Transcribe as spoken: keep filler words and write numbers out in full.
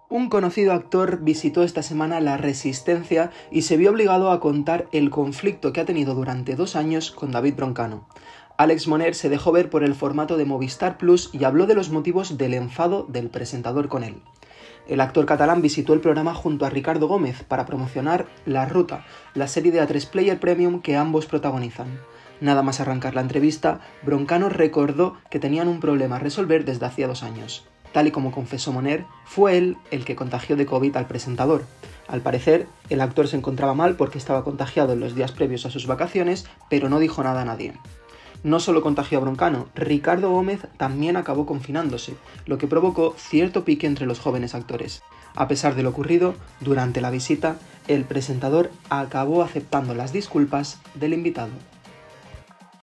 Un conocido actor visitó esta semana La Resistencia y se vio obligado a contar el conflicto que ha tenido durante dos años con David Broncano. Àlex Moner se dejó ver por el formato de Movistar Plus y habló de los motivos del enfado del presentador con él. El actor catalán visitó el programa junto a Ricardo Gómez para promocionar La Ruta, la serie de A tres Player Premium que ambos protagonizan. Nada más arrancar la entrevista, Broncano recordó que tenían un problema a resolver desde hacía dos años. Tal y como confesó Moner, fue él el que contagió de COVID al presentador. Al parecer, el actor se encontraba mal porque estaba contagiado en los días previos a sus vacaciones, pero no dijo nada a nadie. No solo contagió a Broncano, Ricardo Gómez también acabó confinándose, lo que provocó cierto pique entre los jóvenes actores. A pesar de lo ocurrido, durante la visita, el presentador acabó aceptando las disculpas del invitado.